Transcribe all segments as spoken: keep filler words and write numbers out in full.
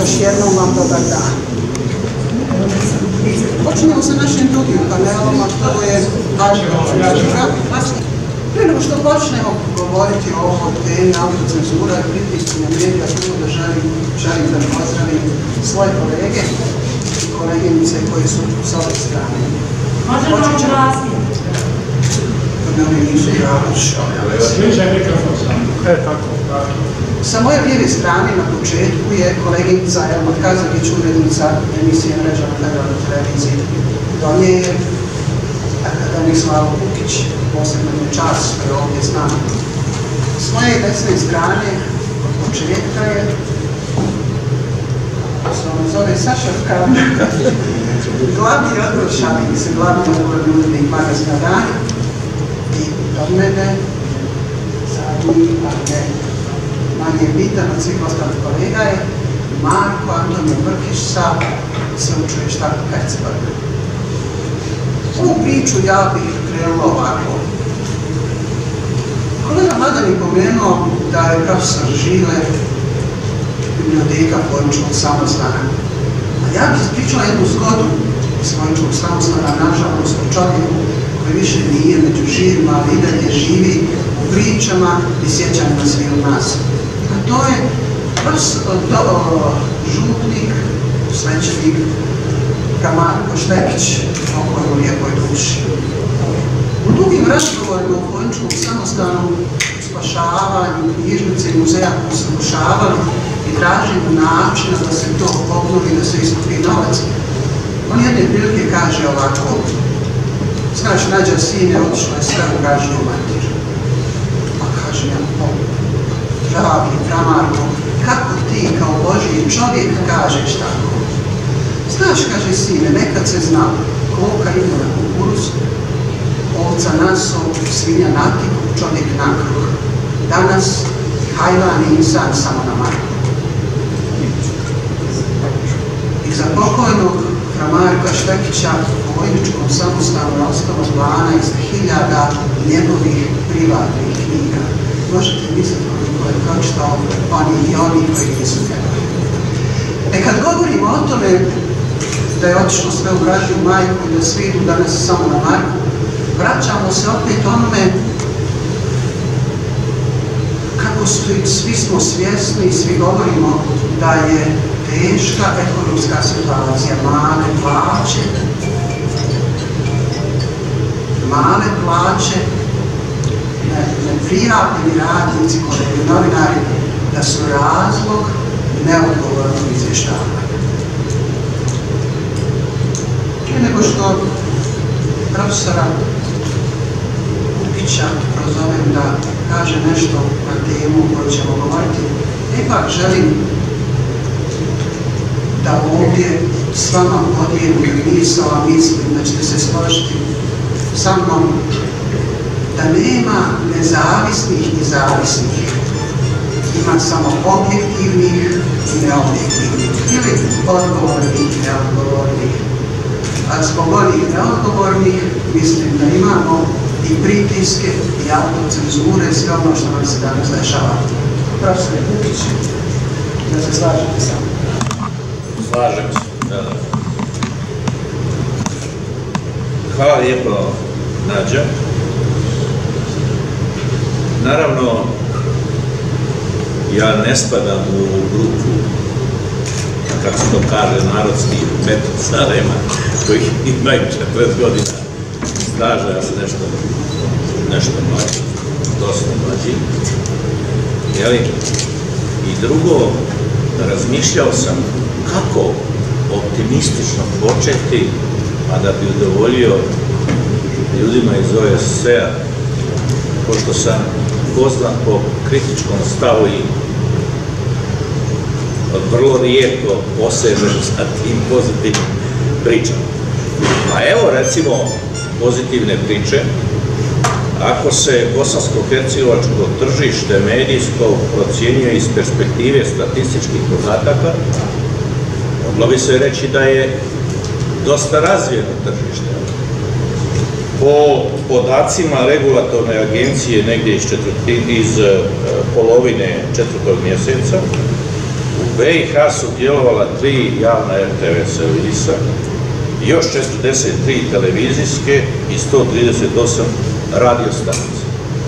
još jednom vam dobar dan. Počinjemo sa našim drugim panelom, a to je autocenzura. Prije nego što počnemo govoriti o ovoj temi autocenzura i pritisku na medija, prvo da želim, želim da pozdravim svoje kolege i koleginice koji su sa ove strane. Možemo vam glasiti. Sa moje lijeve strane na početku je koleginica Elma Kazagić, urednica emisije Mreža na Federalnoj televiziji. Do nje je akademik Slavo Bukić, posebno je čast što je ovdje s nama. S moje desne strane od početka je, se on zove Saša Vkavlja, glavni odbor, šalim se, glavni odbor urednik magazina Dani. I od mene, zadnji, a ne manje bitan od svih ostalih kolega je Marko Antonio Brkić sa sveučilišta Hercegovine. Ovu priču ja bih krenula ovako. Kolega Mladen je pomenuo da je profesor Žile biblioteka Vojničkog samostana. A ja bih ispričala jednu zgodu iz Vojničkog samostana, nažalost, o čovjeku koji više nije među živima, ali i dalje živi u pričama i sjećanjima svih od nas. A to je župnik, svećenik Marko Štekić, o kojoj lijepoj duši. U dugim razgovorima u Vojničkom samostanu, spašavanju, knjižnice i muzeja koji su rušavali i tražili načina da se to obnovi, da se iskupi novac, on jedne prilike kaže ovako: znaš, Nađa, sine, otišlo je sve u gažnju matir. Pa kaže ja, o, dragi Marko, kako ti kao Božji čovjek kažeš tako? Znaš, kaže sine, nekad se znao, koka ima na kukuruz, ovca na sol, svinja na tiku, čovjek na kruh. Danas hajvan i insan samo na marku. I za pokojnog Marka Štekića u Vojničkom samostanu je ostalo dvanaest hiljada njegovih privatnih knjiga. Možete misliti koliko je pročitao oni i oni koji nisu njegovi. E kad govorimo o tome da je otišlo sve u vražnju majku i da svi idu danas samo na marku, vraćamo se opet onome kako svi smo svjesni i svi govorimo da je teška ekonomska situacija, male plaće, male plaće, neprijavljeni radnici, kolegi novinari, da su razlog neodgovornog izvještavanja. Prije nego što profesora Bukića prozovem da kaže nešto na temu o kojoj ćemo govoriti, ipak želim da ovdje s vama podijelim misao, a mislim da ćete se složiti sa mnom da nema nezavisnih i zavisnih. Ima samo objektivnih i neobjektivnih, ili odgovornih i neodgovornih. A zbog onih neodgovornih mislim da imamo i pritiske i autocenzure, sve ono što nam se danas dešava. Profesor Bukić, da se slažete sa mnom. Slažem se, da, da. Hvala lijepo, Nađa. Naravno, ja ne spadam u grupu, kako se to kaže, narodski metod starema, koji imaju četrdeset godina staža, ja sam nešto, nešto mlađi, dosta mlađi. Jeli? I drugo, razmišljao sam kako optimistično početi, a da bi udovoljio ljudima iz O S C-a, pošto sam poznat po kritičkom stavu i vrlo rijetko posežem sa tim pozitivnim pričama. A evo, recimo, pozitivne priče. Ako se bosansko-hercegovačko tržište medijsko procjenjuje iz perspektive statističkih podataka, moglo bi se reći da je dosta razvijeno tržište. Po podacima regulatorne agencije negdje iz, iz polovine četvrtog mjeseca, U B i H su djelovala tri javna R T V servisa, još četrdeset tri televizijske i sto trideset osam radio stanice.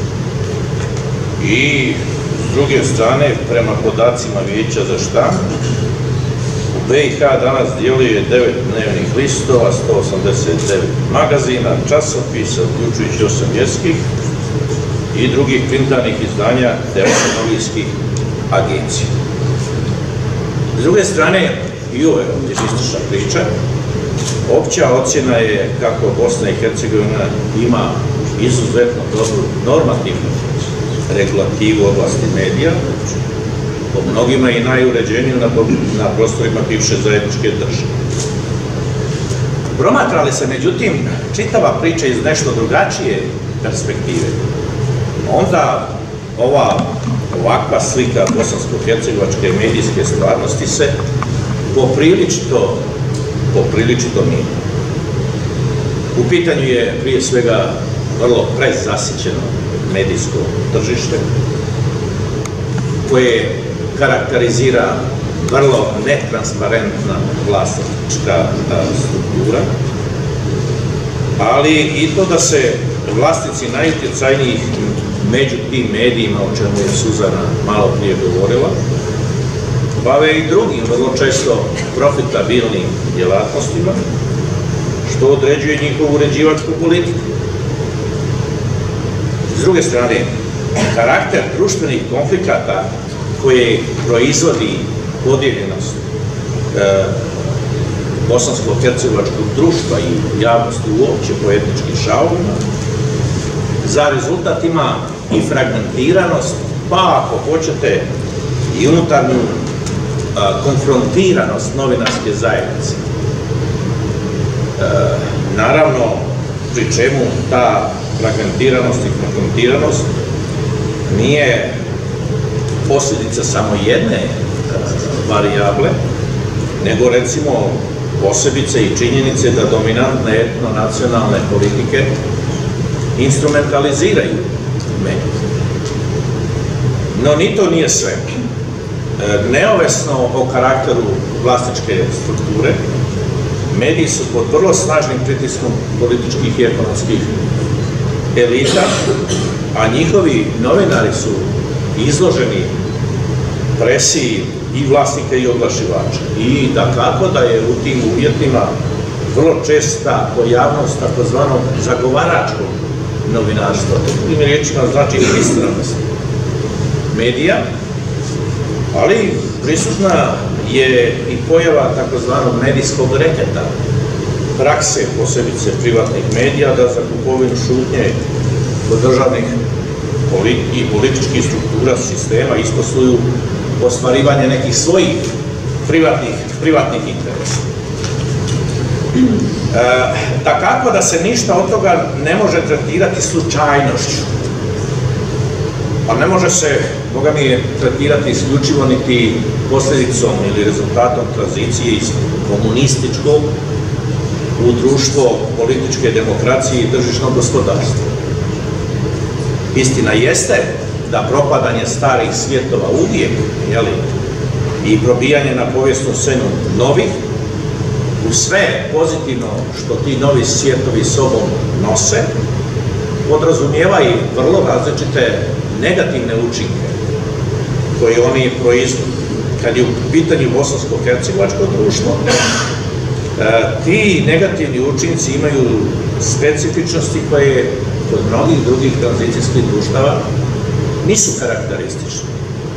I s druge strane, prema podacima Vijeća za štampu, u B i H danas djeluje devet dnevnih listova, sto osamdeset devet magazina, časopisa, uključujući osam vjerskih i drugih printanih izdanja te osam novinskih agencija. S druge strane, i ovo je optimistična priča, opća ocjena je kako Bosna i Hercegovina ima izuzetno dobru normativnu regulativu u oblasti medija, po mnogima i najuređeniju na prostorima bivše zajedničke države. Promatrali se, međutim, čitava priča iz nešto drugačije perspektive, onda ova ovakva slika bosansko-hercegovačke medijske stvarnosti se popriličito popriličito mijenja. U pitanju je prije svega vrlo prezasićeno medijsko tržište koje karakterizira vrlo netransparentna vlasnička struktura, ali i to da se vlasnici najutjecajnijih među tim medijima, o čemu je Suzana malo prije govorila, bave i drugim, vrlo često profitabilnim djelatnostima, što određuje njihovu uređivačku politiku. S druge strane, karakter društvenih konflikata koje proizvodi podijeljenost e, bosansko-hercegovačkog društva i javnosti uopće po etničkim šavovima, za rezultat ima i fragmentiranost, pa ako hoćete i unutarnju a, konfrontiranost novinarske zajednice. E, naravno, pri čemu ta fragmentiranost i konfrontiranost nije posljedica samo jedne varijable, nego recimo posebice i činjenice da dominantne etno-nacionalne politike instrumentaliziraju medije. No, ni to nije sve. Neovisno o karakteru vlasničke strukture, mediji su pod vrlo snažnim pritiskom političkih i ekonomskih elita, a njihovi novinari su izloženi presiji i vlasnika i oglašivača. I da kako da je u tim uvjetima vrlo česta pojavnost takozvanog zagovaračkog novinarstva. To drugim riječima znači pristranost medija, ali prisutna je i pojava takozvanog medijskog reketa, prakse posebice privatnih medija da za kupovinu šutnje kod državnih i političkih struktura sistema isposluju ostvarivanje nekih svojih privatnih, privatnih interesa. E, takako da se ništa od toga ne može tretirati slučajnošću, a ne može se, Boga mi je, tretirati isključivo niti posljedicom ili rezultatom tranzicije iz komunističkog u društvo političke demokracije i tržišnog gospodarstva. Istina jeste da propadanje starih svjetova uvijek, jeli, i probijanje na povijesnu scenu novih, u sve pozitivno što ti novi svjetovi sobom nose, podrazumijeva i vrlo različite negativne učinke koje oni proizvode. Kad je u pitanju bosansko-hercegovačko društvo, ti negativni učinci imaju specifičnosti koje kod mnogih drugih tranzicijskih društava nisu karakteristične.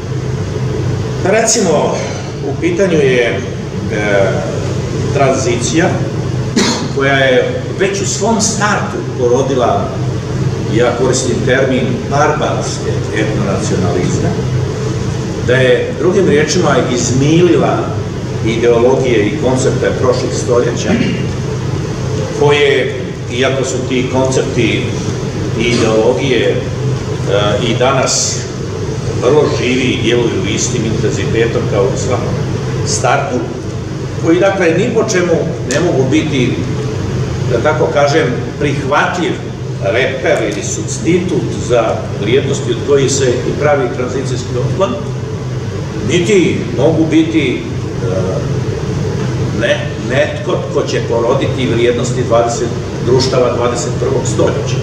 Recimo, u pitanju je e, tranzicija koja je već u svom startu porodila, ja koristim termin, barbarske etnonacionalizme, da je drugim riječima izmilila ideologije i koncepte prošlih stoljeća, koje, iako su ti koncepti i ideologije e, i danas vrlo živi i djeluju istim intenzitetom kao u svakom startu, koji dakle ni po čemu ne mogu biti, da tako kažem, prihvatljiv reper ili substitut za vrijednosti od kojih se i pravi tranzicijski otklon, niti mogu biti ne, netko ko će poroditi vrijednosti društava dvadeset prvog stoljeća.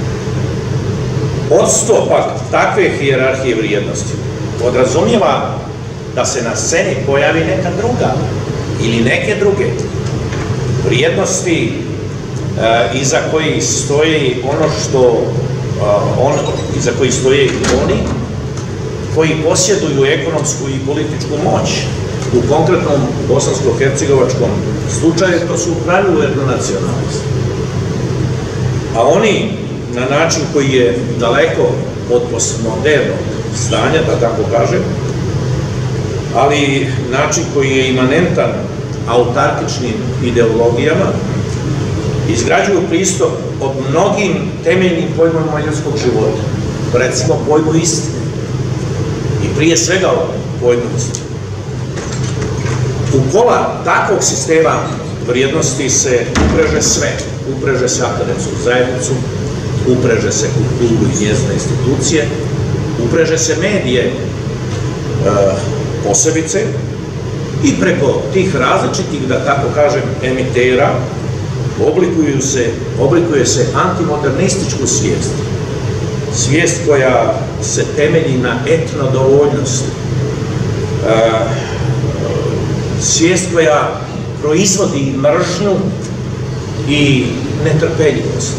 Odsto pak takve hijerarhije vrijednosti podrazumijeva da se na sceni pojavi neka druga ili neke druge vrijednosti iza kojih stoji ono što on, iza kojih stoje oni koji posjeduju ekonomsku i političku moć. U konkretnom bosansko-hercegovačkom slučaju to su u pravilu etnonacionalisti. A oni na način koji je daleko od postmodernog stanja, da tako kažem, ali način koji je imanentan autarkičnim ideologijama, izgrađuju pristup od mnogim temeljnim pojmama ljudskog života, recimo pojmu istine i prije svega o pojmu istine. U kola takvog sistema vrijednosti se upreže sve, upreže se akademsku zajednicu, upreže se kulturu i njezine institucije, upreže se medije e, posebice i preko tih različitih, da tako kažem, emitera oblikuju se, oblikuje se antimodernističku svijest. Svijest koja se temelji na etnodovoljnosti. E, svijest koja proizvodi mržnju i netrpeljivost.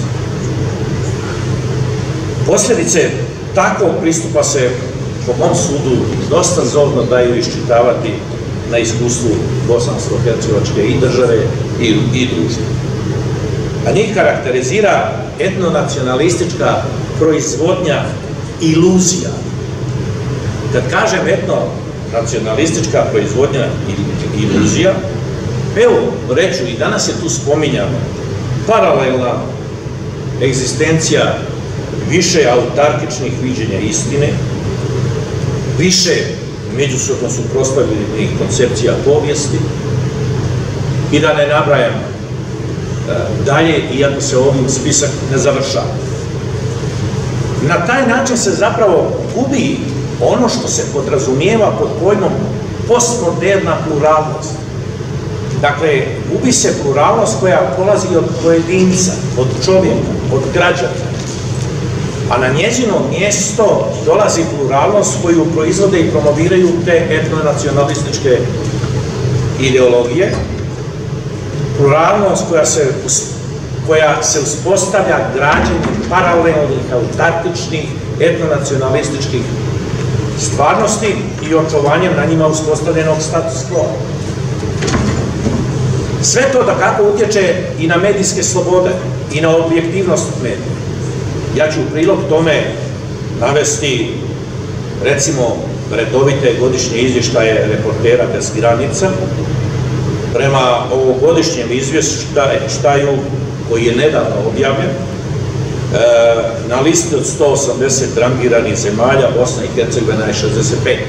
Posljedice takvog pristupa se, po mom sudu, dosta zorno daju iščitavati na iskustvu bosansko-hercegovačke i države i, i društva. A njih karakterizira etnonacionalistička proizvodnja iluzija. Kad kažem etnonacionalistička proizvodnja iluzija, evo, reću, i danas je tu spominjano paralelna egzistencija više autarkičnih viđenja istine, više međusobno suprotstavljenih koncepcija povijesti i da ne nabrajam dalje, iako se ovim spisak ne završava. Na taj način se zapravo gubi ono što se podrazumijeva pod pojmom postmoderna pluralnost. Dakle, gubi se pluralnost koja polazi od pojedinca, od čovjeka, od građana, a na njezino mjesto dolazi pluralnost koju proizvode i promoviraju te etnonacionalističke ideologije, pluralnost koja se, koja se uspostavlja građenjem paralelnih, autarkičnih, etnonacionalističkih stvarnosti i očuvanjem na njima uspostavljenog status quo. Sve to da kako utječe i na medijske slobode i na objektivnost medija. Ja ću u prilog tome navesti, recimo, redovite godišnje izvještaje Reportera bez granica. Prema ovogodišnjem izvještaju, koji je nedavno objavljen, na listi od sto osamdeset rangiranih zemalja, Bosna i Hercegovina je šezdeset peta.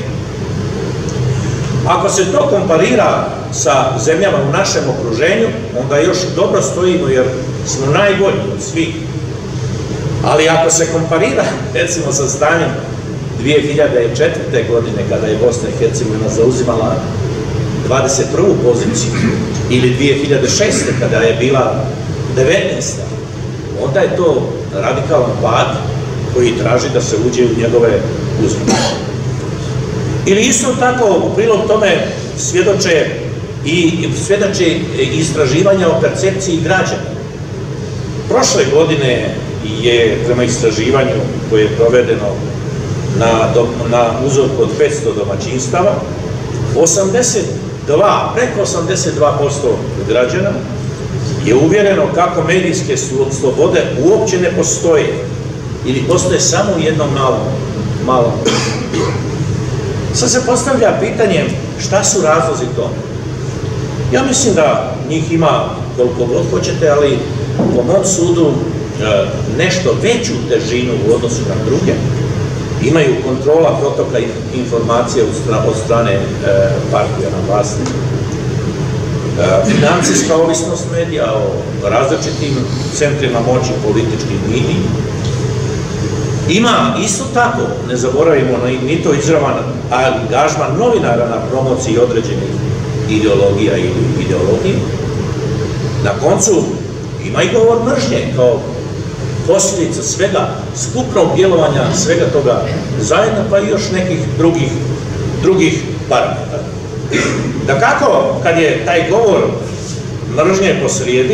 Ako se to komparira sa zemljama u našem okruženju, onda još dobro stojimo jer smo najbolji od svih. Ali ako se komparira, recimo, sa stanjem dvije hiljade četvrte. godine, kada je Bosna i Hercegovina zauzimala dvadeset prvu poziciju, ili dvije hiljade šeste. kada je bila devetnaesta. onda je to radikalan pad koji traži da se uđe u njegove uzore. Ili isto tako u prilog tome svjedoče i svjedoče istraživanja o percepciji građana. Prošle godine je prema istraživanju koje je provedeno na, na uzorku od petsto domaćinstava, osamdeset dva, preko osamdeset dva posto građana je uvjereno kako medijske slobode uopće ne postoje ili postoje samo u jednom malom, malom. Sad se postavlja pitanje šta su razlozi tome. Ja mislim da njih ima koliko god hoćete, ali po mom sudu nešto veću težinu u odnosu na druge imaju kontrola protoka informacije od strane partija na vlasti, financijska ovisnost medija o različitim centrima moći, političkih liniji Ima isto tako, ne zaboravimo, ni to izravan angažman novinara na promociji određenih ideologija ili ideologije. Na koncu ima i govor mržnje kao posljedica svega, skupnog djelovanja svega toga zajedno, pa i još nekih drugih, drugih parametara. Da kako, kad je taj govor mržnje posrijedi,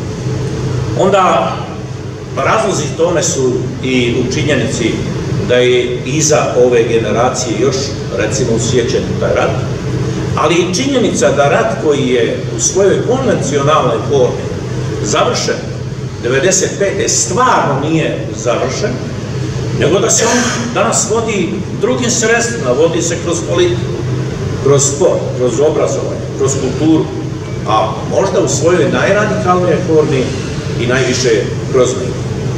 onda razlozi tome su i u činjenici da je iza ove generacije još, recimo, usjećen taj rat, ali i činjenica da rat koji je u svojoj konvencionalnoj formi završen devedeset pete stvarno nije završen, nego da se on danas vodi drugim sredstvima, vodi se kroz politiku, kroz sport, kroz obrazovanje, kroz kulturu, a možda u svojoj najradikalnijoj formi i najviše kroz medije.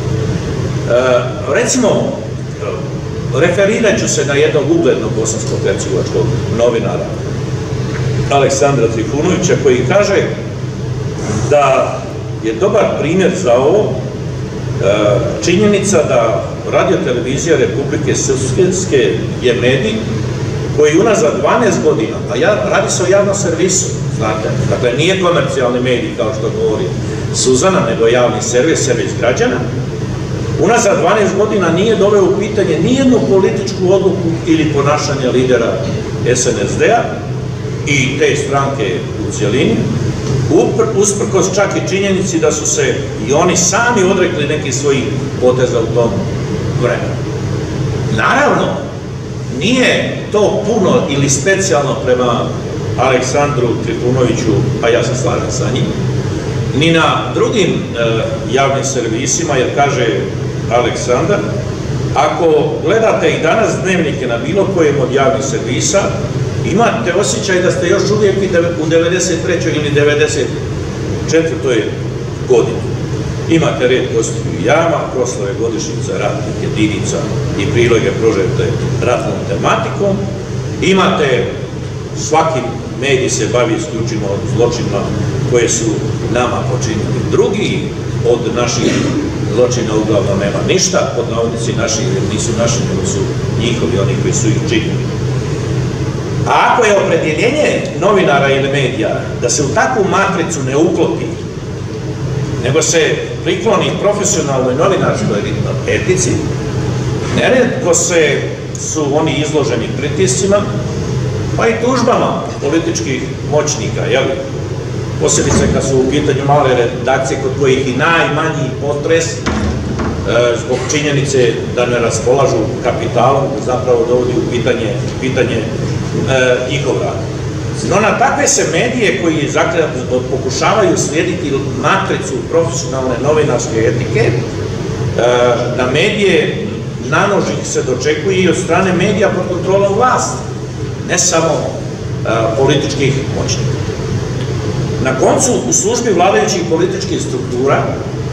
E, recimo, referirat ću se na jednog uglednog bosanskog hercegovačkog novinara, Aleksandra Trifunovića, koji kaže da je dobar primjer za ovo činjenica da Radio-televizija Republike Srpske je medij koji unazad dvanaest godina, a radi se o javnom servisu, znate, dakle nije komercijalni medij kao što govori Suzana, nego javni servis, servis građana, unazad dvanaest godina nije doveo u pitanje nijednu političku odluku ili ponašanje lidera es en es de a i te stranke u cijelini, usprkos čak i činjenici da su se i oni sami odrekli nekih svojih poteza u tom vremenu. Naravno, nije to puno ili specijalno prema Aleksandru Trifunoviću, a ja se slažem sa njim, ni na drugim javnim servisima, jer kaže Aleksandar, ako gledate i danas dnevnike na bilo kojem od javnih servisa, imate osjećaj da ste još uvijek u devedeset trećoj ili devedeset četvrtoj godini. Imate red gostiju i jama, proslave godišnjica ratnih jedinica i priloge prožete ratnom tematikom. Imate, svaki medij se bavi isključivo zločinima koje su nama počinili drugi, od naših zločina uglavnom nema ništa, pod navodnici naši, jer nisu naši, nego su njihovi, oni koji su ih činili. A ako je opredjeljenje novinara ili medija da se u takvu matricu ne uklopi, nego se prikloni profesionalnoj novinarskoj etici, neretko se su oni izloženi pritiscima, pa i tužbama političkih moćnika, jel? Posebice kad su u pitanju male redakcije kod kojih i najmanji potres zbog činjenice da ne raspolažu kapitalom, zapravo dovodi u pitanje, pitanje njihov rad. No na takve se medije koji pokušavaju slijediti matricu profesionalne novinarske etike, da medije nanož ih se dočekuje i od strane medija pod kontrolom vlasti, ne samo političkih moćnika. Na koncu, u službi vladajućih političkih struktura,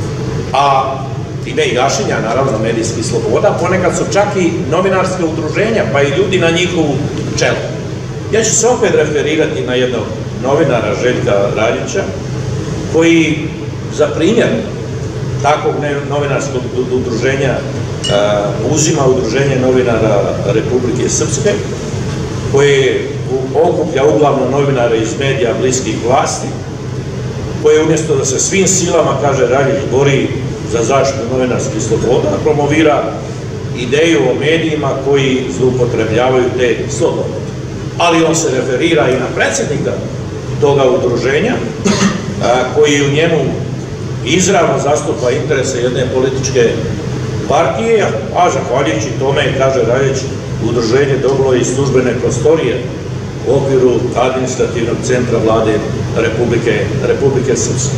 a time i gašenja, naravno, medijskih sloboda, ponekad su čak i novinarske udruženja, pa i ljudi na njihovu čelu. Ja ću se opet referirati na jednog novinara, Željka Radića, koji za primjer takvog novinarskog udruženja uzima Udruženje novinara Republike Srpske, koje okuplja uglavnom novinare iz medija bliskih vlasti, koje umjesto da se svim silama, kaže Radić, bori za zaštitu novinarskih sloboda, promovira ideju o medijima koji zloupotrebljavaju te slobode. Ali on se referira i na predsjednika toga udruženja, koji u njemu izravno zastupa interese jedne političke partije, a zahvaljujući tome, kaže Radić, udruženje dobilo i službene prostorije u okviru administrativnog centra vlade Republike Srpske.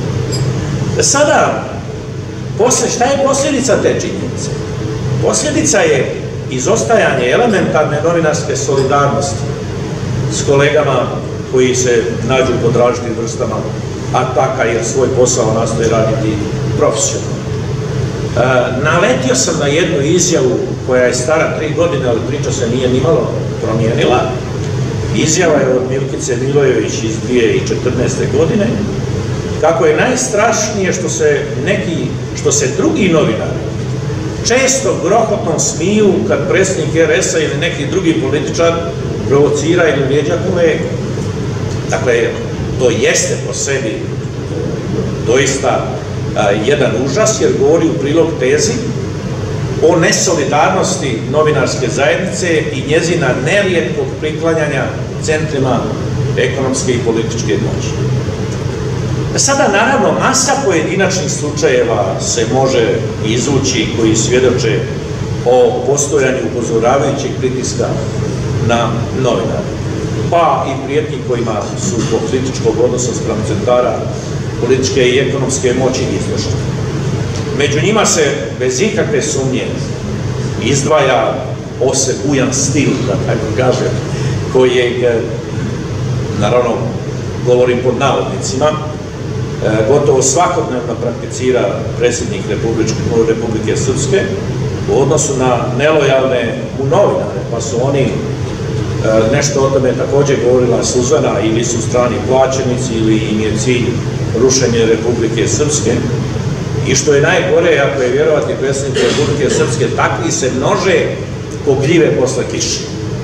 Sada, šta je posljedica te činjenice? Posljedica je izostajanje elementarne novinarske solidarnosti s kolegama koji se nađu pod različitim vrstama ataka jer svoj posao nastoje raditi profesionalno. Naletio sam na jednu izjavu koja je stara tri godine, ali priča se nije nimalo promijenila. Izjava je od Milkice Milojević iz dvije tisuće četrnaeste. godine, kako je najstrašnije što se neki, što se drugi novinari često grohotom smiju kad predsjednik er es a ili neki drugi političar provocira ili vrijeđa kolegu. Dakle, to jeste po sebi doista jedan užas, jer govori u prilog tezi o nesolidarnosti novinarske zajednice i njezina nerijetkog priklanjanja centrima ekonomske i političke moći. Sada, naravno, masa pojedinačnih slučajeva se može izvući koji svjedoče o postojanju upozoravajućeg pritiska na novinare, pa i prijetnji kojima su zbog kritičkog odnosa spram centara političke i ekonomske moći izvršeni. Među njima se bez ikakve sumnje izdvaja osebujan stil, da tako kažem, kojeg, naravno, govorim pod navodnicima, gotovo svakodnevno prakticira predsjednik Republike Srpske u odnosu na nelojalne u novinare, pa su oni, nešto o tome također govorila Suzana, ili su strani plaćenici ili im je cilj rušenje Republike Srpske. I što je najgore, ako je vjerovati predsjednik Republike Srpske, takvi se množe ko gljive posle kiše.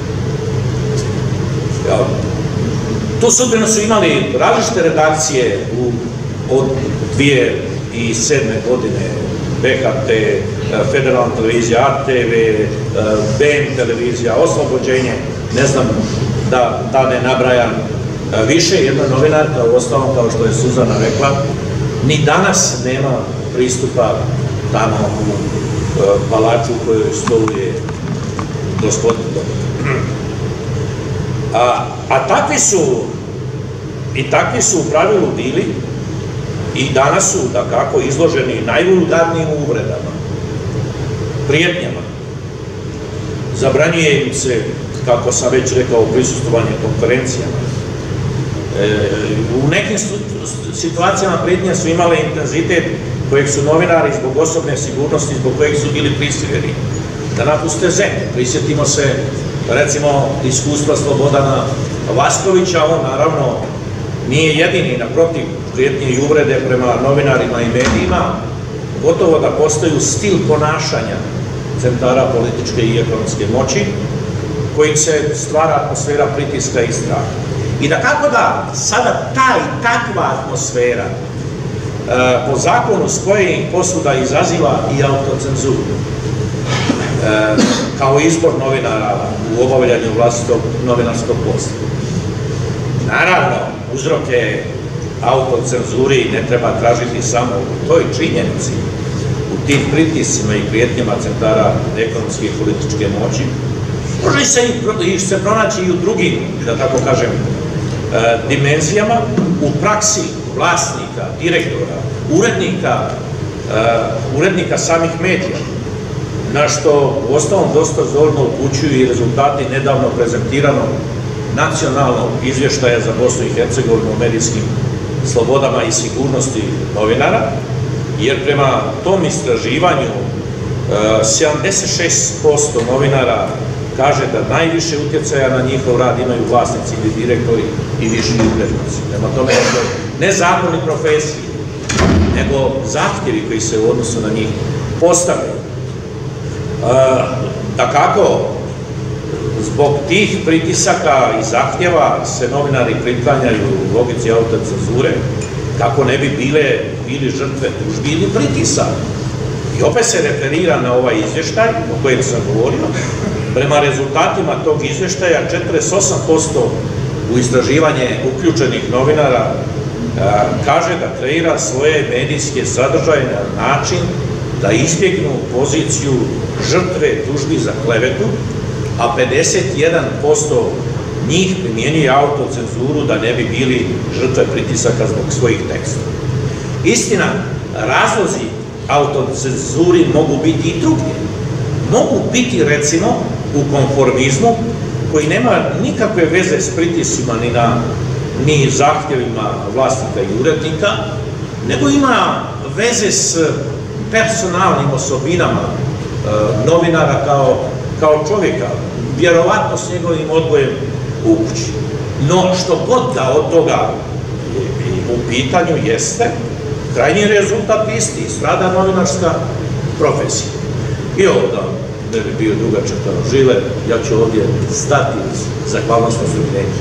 Tu sudbinu su imali različite redakcije od dvije hiljade sedme. godine, be ha te, Federalna televizija, a te ve, be em televizija, Oslobođenje, ne znam da ne nabrajam više. Jedna novinarka, u ostalom, kao što je Suzana rekla, ni danas nema pristupa tamo u palaču u kojoj stoluje gospodin Dodik. A takvi su, i takvi su u pravilu bili, i danas su, da kako, izloženi najvulgarnijim uvredama, prijetnjama. Zabranjuje im se, kako sam već rekao, prisustvovanje konferencijama. U nekim situacijama prijetnje su imale intenzitet kojeg su novinari zbog osobne sigurnosti, zbog kojeg su bili prisiljeni da napuste zemlju. Prisjetimo se, recimo, iskustva Slobodana Vaskovića. On, naravno, nije jedini, naprotiv, prijetnje i uvrede prema novinarima i medijima, gotovo da postaju stil ponašanja centara političke i ekonomske moći, kojim se stvara atmosfera pritiska i straha. I da kako da sada ta i takva atmosfera po zakonu s kojim posuda izaziva i autocenzuru kao izbor novinara u obavljanju vlastitog novinarskog posla. Naravno, uzroke autocenzuri ne treba tražiti samo u toj činjenici, u tim pritiscima i prijetnjama centara ekonomske i političke moći. Može se pronaći i u drugim, da tako kažem, dimenzijama, u praksi vlasnika, direktora, urednika, urednika samih medija, na što u ostalom dosta zorno upućuju i rezultati nedavno prezentiranog nacionalnog izvještaja za Bosnu i Hercegovinu o medijskim slobodama i sigurnosti novinara, jer prema tom istraživanju sedamdeset šest posto novinara kaže da najviše utjecaja na njihov rad imaju vlasnici ili direktori i viši urednici. Prema tome, ne zakoni profesiji, nego zahtjevi koji se u odnosu na njih postavljaju. Da kako, zbog tih pritisaka i zahtjeva se novinari priklanjaju u logici autocenzure, kako ne bi bili žrtve tužbi ili pritisaka. I opet se referira na ovaj izvještaj o kojem sam govorio. Prema rezultatima tog izvještaja, četrdeset osam posto u istraživanje uključenih novinara kaže da kreira svoje medijske sadržaje na način da izbjegnu poziciju žrtve tužbi za klevetu, a pedeset jedan posto njih primjenjuje autocenzuru da ne bi bili žrtve pritisaka zbog svojih tekstova. Istina, razlozi autocenzuri mogu biti i drugi. Mogu biti, recimo, u konformizmu, koji nema nikakve veze s pritiscima ni zahtjevima vlasnika i urednika, nego ima veze s personalnim osobinama novinara kao čovjeka, vjerovatno s njegovim odgojem u kući. No, što god da od toga u pitanju jeste, krajnji rezultat isti, strada novinarska profesija. I ovo da ne bi bio dugačak kao žile, ja ću ovdje stati uz zahvalnost osupljenja.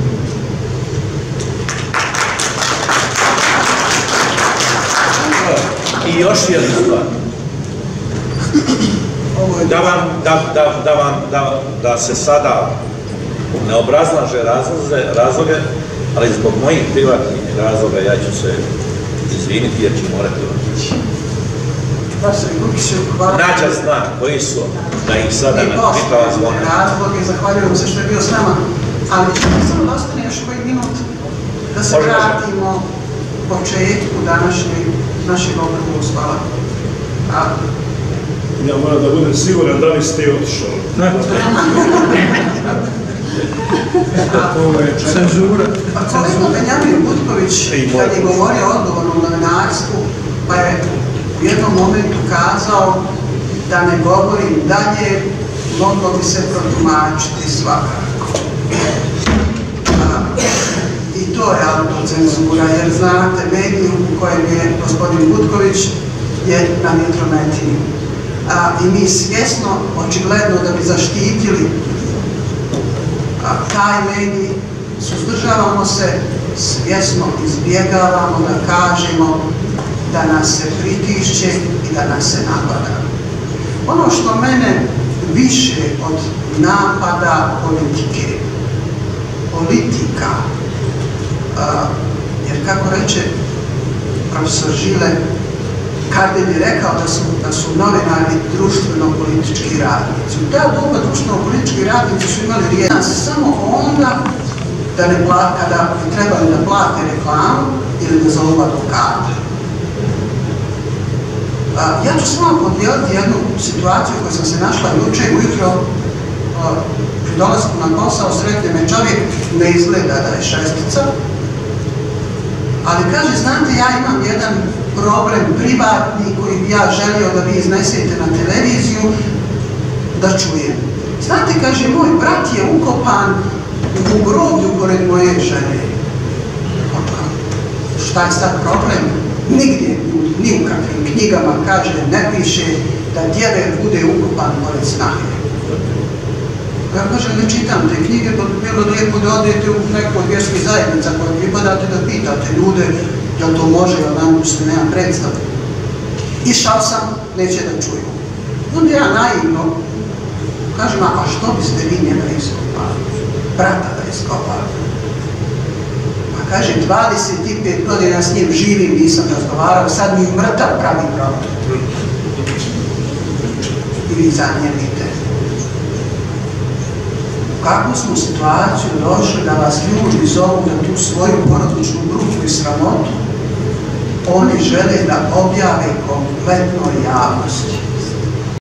I još jedna stvar. Da vam, da, da, da vam, da, da se sada ne obrazlaže razloge, razloge, ali zbog mojih privatnih razloga ja ću se izviniti jer ću morati otići. Nađa zna koji su, da ih sada ne pitala zvona. Razloge, zahvaljujem se što je bio s nama, ali samo da ostane još koji minut da se vratimo početku današnjeg našeg okrugu spala. Ja moram da budem siguran da li ste otišao. Cenzura. Kolega Benjamin Butković, kad je govorio o odgovornom novinarstvu, pa je u jednom momentu kazao da ne govorim dalje, moglo bi se protumačiti svakako. I to je autocenzura, jer znate, medij u kojem je gospodin Butković je na vjetrometini. I mi svjesno, očigledno da bi zaštitili taj medij, suzdržavamo se, svjesno izbjegavamo da kažemo da nas se pritišće i da nas se napada. Ono što mene više od napada politike, politika, jer kako reče profesor Žile, Kardelj je rekao da su novinari društveno-politički radnici. U ta doba društveno-politički radnici su imali riječ samo onda kada bi trebali da plate reklamu ili da zovu advokata. Ja ću s vama podijeliti jednu situaciju koju sam se našla juče ujutro pri dolasku na posao. Sretne me čovjek, ne izgleda da je šestica, ali kaže, znate, ja imam jedan problem privatni koji bi ja želio da vi iznesete na televiziju da čujem. Znate, kaže, moj brat je ukopan u groblju pored moje žene. Šta je sad problem? Nigdje, ni u kakvim knjigama, kaže, ne piše da djeve bude ukopan pored snahe. Ja kažem, ne čitam te knjige, to bi bilo lijepo da odete u neku od vjerskih zajednica koje pripadate da pitate ljude jel to može, jel nam se nema predstav. Išao sam, neće da čuju. Onda ja naivno kažem, a što biste vi njega iskopali? Brata da iskopali. Pa kaže, dvadeset pet godina s njim živim, nisam razgovarao, sad mi mrtav pravi problem. I vi zanjemite. U kakvu smo situaciju došli da vas ljudi zovu na tu svoju porodičnu bruku i sramotu? Oni žele da objave kompletnoj javnosti.